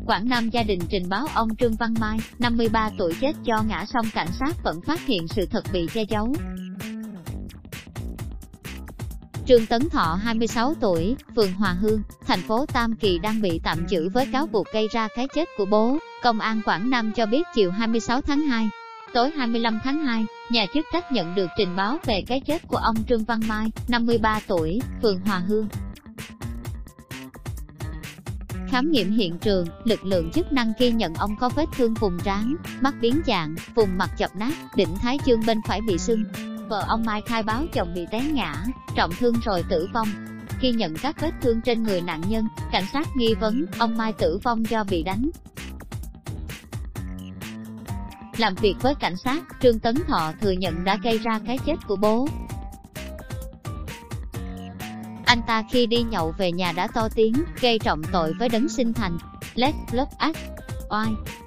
Quảng Nam gia đình trình báo ông Trương Văn Mai, 53 tuổi chết do ngã xong cảnh sát vẫn phát hiện sự thật bị che giấu. Trương Tấn Thọ 26 tuổi, phường Hòa Hương, thành phố Tam Kỳ đang bị tạm giữ với cáo buộc gây ra cái chết của bố. Công an Quảng Nam cho biết chiều 26 tháng 2, tối 25 tháng 2, nhà chức trách nhận được trình báo về cái chết của ông Trương Văn Mai, 53 tuổi, phường Hòa Hương. Khám nghiệm hiện trường, lực lượng chức năng ghi nhận ông có vết thương vùng trán, mắt biến dạng, vùng mặt chập nát, đỉnh thái dương bên phải bị sưng. Vợ ông Mai khai báo chồng bị té ngã, trọng thương rồi tử vong. Khi nhận các vết thương trên người nạn nhân, cảnh sát nghi vấn ông Mai tử vong do bị đánh. Làm việc với cảnh sát, Trương Tấn Thọ thừa nhận đã gây ra cái chết của bố. Anh ta khi đi nhậu về nhà đã to tiếng, gây trọng tội với đấng sinh thành. Let's Love Us. Oai.